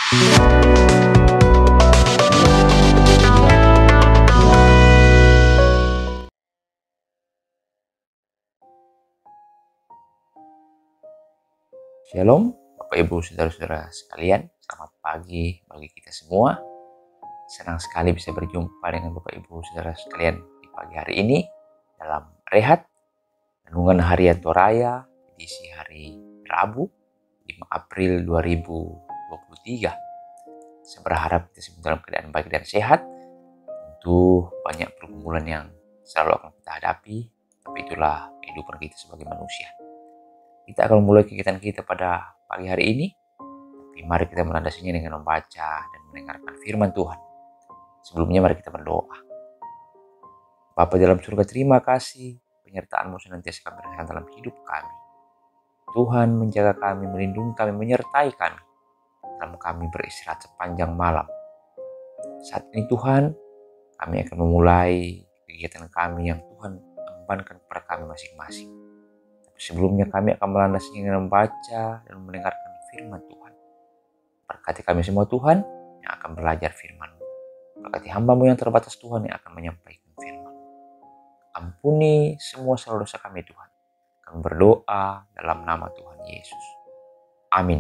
Shalom, Bapak Ibu Saudara-saudara sekalian, selamat pagi bagi kita semua. Senang sekali bisa berjumpa dengan Bapak Ibu Saudara sekalian di pagi hari ini dalam Rehat, Renungan Harian Toraya, edisi hari Rabu, 5 April 2023. Saya berharap kita semua dalam keadaan baik dan sehat. Tentu banyak pergumulan yang selalu akan kita hadapi, tapi itulah kehidupan kita sebagai manusia. Kita akan memulai kegiatan kita pada pagi hari ini. Tapi mari kita melandasinya dengan membaca dan mendengarkan firman Tuhan. Sebelumnya mari kita berdoa. Bapa dalam surga, terima kasih penyertaan-Mu senantiasa kami rasakan dalam hidup kami. Tuhan menjaga kami, melindungi kami, menyertai kami dalam kami beristirahat sepanjang malam. Saat ini Tuhan, kami akan memulai kegiatan kami yang Tuhan embankan kepada kami masing-masing. Sebelumnya kami akan melandasinya dengan membaca dan mendengarkan firman Tuhan. Berkati kami semua Tuhan yang akan belajar firman-Mu. Berkati hamba-Mu yang terbatas Tuhan yang akan menyampaikan firman. Ampuni semua salah dosa kami Tuhan. Kami berdoa dalam nama Tuhan Yesus. Amin.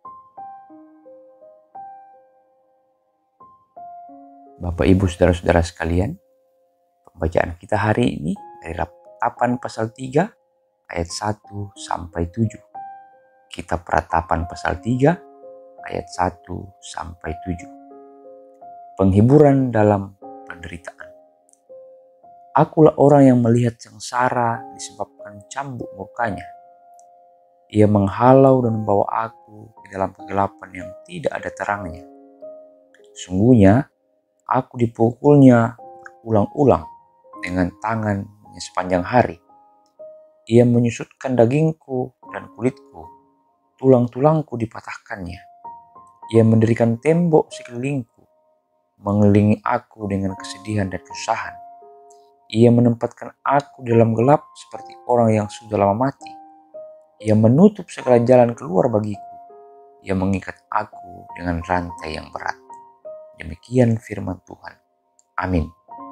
Bapak Ibu Saudara-saudara sekalian, pembacaan kita hari ini dari Ratapan pasal 3 ayat 1 sampai 7. Kitab Ratapan pasal 3 ayat 1 sampai 7. Penghiburan dalam penderitaan. Akulah orang yang melihat sengsara disebabkan cambuk murkanya. Ia menghalau dan membawa aku ke dalam kegelapan yang tidak ada terangnya. Sungguhnya aku dipukulnya berulang-ulang dengan tangannya sepanjang hari. Ia menyusutkan dagingku dan kulitku, tulang-tulangku dipatahkannya. Ia mendirikan tembok sekelilingku, mengelilingi aku dengan kesedihan dan kesusahan. Ia menempatkan aku dalam gelap seperti orang yang sudah lama mati. Ia menutup segala jalan keluar bagiku. Ia mengikat aku dengan rantai yang berat. Demikian firman Tuhan. Amin.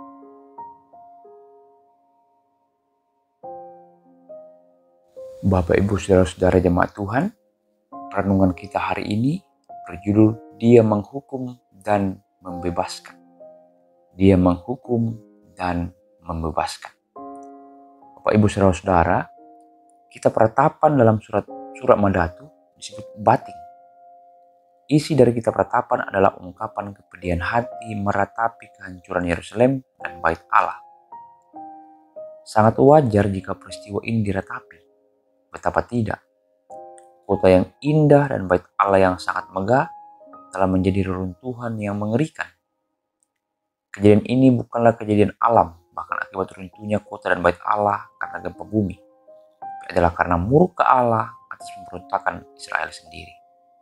Bapak Ibu Saudara-saudara jemaat Tuhan, renungan kita hari ini berjudul Dia Menghukum dan Membebaskan. Dia menghukum dan membebaskan. Bapak Ibu Saudara-saudara, kita peratapan dalam surat Madatu disebut bating. Isi dari kitab ratapan adalah ungkapan kepedihan hati meratapi kehancuran Yerusalem dan Bait Allah. Sangat wajar jika peristiwa ini diratapi. Betapa tidak, kota yang indah dan Bait Allah yang sangat megah telah menjadi reruntuhan yang mengerikan. Kejadian ini bukanlah kejadian alam, bahkan akibat runtuhnya kota dan Bait Allah karena gempa bumi. Tapi adalah karena murka Allah atas pemberontakan Israel sendiri.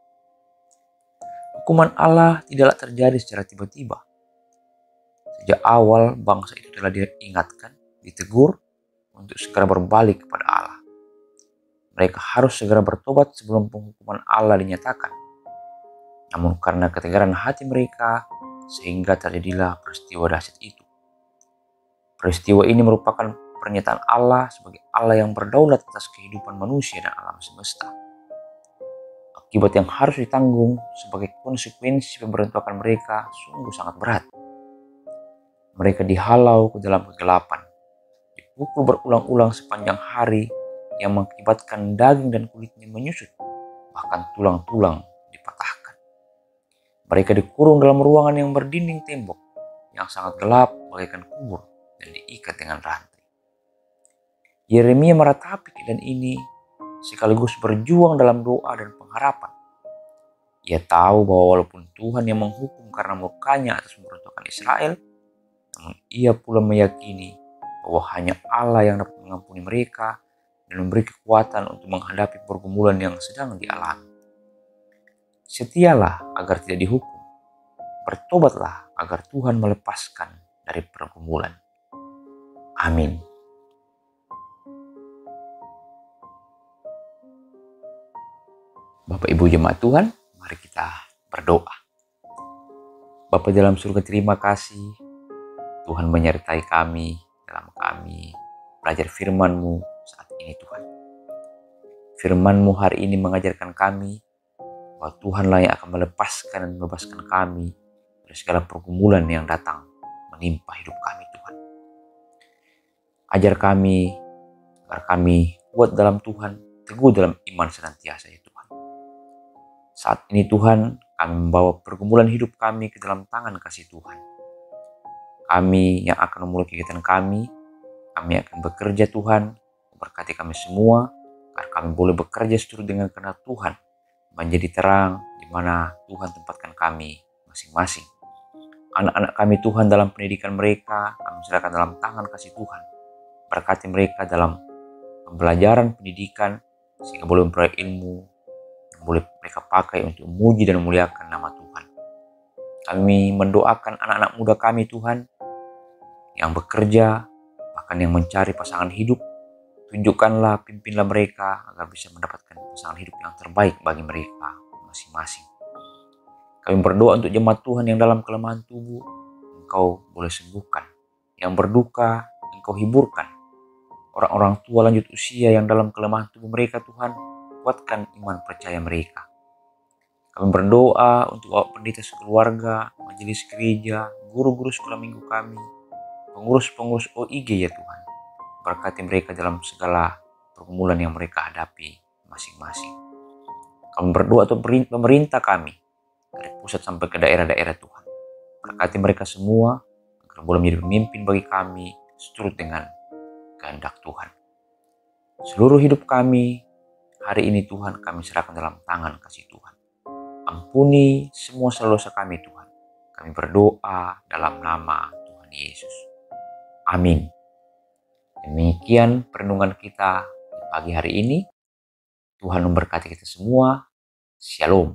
Hukuman Allah tidaklah terjadi secara tiba-tiba. Sejak awal bangsa itu telah diingatkan, ditegur untuk segera berbalik kepada Allah. Mereka harus segera bertobat sebelum penghukuman Allah dinyatakan. Namun karena ketegaran hati mereka, sehingga terjadilah peristiwa dahsyat itu. Peristiwa ini merupakan pernyataan Allah sebagai Allah yang berdaulat atas kehidupan manusia dan alam semesta. Akibat yang harus ditanggung sebagai konsekuensi pemberontakan mereka sungguh sangat berat. Mereka dihalau ke dalam kegelapan, dipukul berulang-ulang sepanjang hari, yang mengakibatkan daging dan kulitnya menyusut, bahkan tulang-tulang dipatahkan. Mereka dikurung dalam ruangan yang berdinding tembok, yang sangat gelap bagaikan kubur dan diikat dengan rantai. Yeremia meratapi keadaan ini sekaligus berjuang dalam doa dan pengharapan. Ia tahu bahwa walaupun Tuhan yang menghukum karena murkanya atas pemberontakan Israel, namun ia pula meyakini bahwa hanya Allah yang dapat mengampuni mereka dan memberi kekuatan untuk menghadapi pergumulan yang sedang dialami. Setialah agar tidak dihukum. Bertobatlah agar Tuhan melepaskan dari pergumulan. Amin. Bapak Ibu jemaat Tuhan, mari kita berdoa. Bapa dalam surga, terima kasih Tuhan menyertai kami dalam kami belajar firman-Mu saat ini Tuhan. Firman-Mu hari ini mengajarkan kami bahwa Tuhanlah yang akan melepaskan dan membebaskan kami dari segala pergumulan yang datang menimpa hidup kami Tuhan. Ajar kami agar kami kuat dalam Tuhan, teguh dalam iman senantiasa ya Tuhan. Saat ini Tuhan, kami membawa pergumulan hidup kami ke dalam tangan kasih Tuhan. Kami yang akan memulai kegiatan kami akan bekerja Tuhan, berkati kami semua, agar kami boleh bekerja seturut dengan kehendak Tuhan, menjadi terang di mana Tuhan tempatkan kami masing-masing. Anak-anak kami Tuhan dalam pendidikan mereka, kami serahkan dalam tangan kasih Tuhan. Berkati mereka dalam pembelajaran pendidikan, sehingga boleh memperoleh ilmu yang boleh mereka pakai untuk memuji dan memuliakan nama Tuhan. Kami mendoakan anak-anak muda kami Tuhan, yang bekerja, bahkan yang mencari pasangan hidup. Tunjukkanlah, pimpinlah mereka agar bisa mendapatkan pasangan hidup yang terbaik bagi mereka masing-masing. Kami berdoa untuk jemaat Tuhan yang dalam kelemahan tubuh, Engkau boleh sembuhkan. Yang berduka, Engkau hiburkan. Orang-orang tua lanjut usia yang dalam kelemahan tubuh mereka Tuhan, kuatkan iman percaya mereka. Kami berdoa untuk Bapak Pendeta sekeluarga, majelis gereja, guru-guru sekolah minggu kami, pengurus-pengurus OIG ya Tuhan. Berkati mereka dalam segala pergumulan yang mereka hadapi masing-masing. Kami berdoa untuk pemerintah kami, dari pusat sampai ke daerah-daerah Tuhan. Berkati mereka semua, agar boleh menjadi pemimpin bagi kami, seturut dengan kehendak Tuhan. Seluruh hidup kami, hari ini Tuhan, kami serahkan dalam tangan kasih Tuhan. Ampuni semua dosa kami Tuhan. Kami berdoa dalam nama Tuhan Yesus. Amin. Demikian perenungan kita di pagi hari ini. Tuhan memberkati kita semua. Shalom.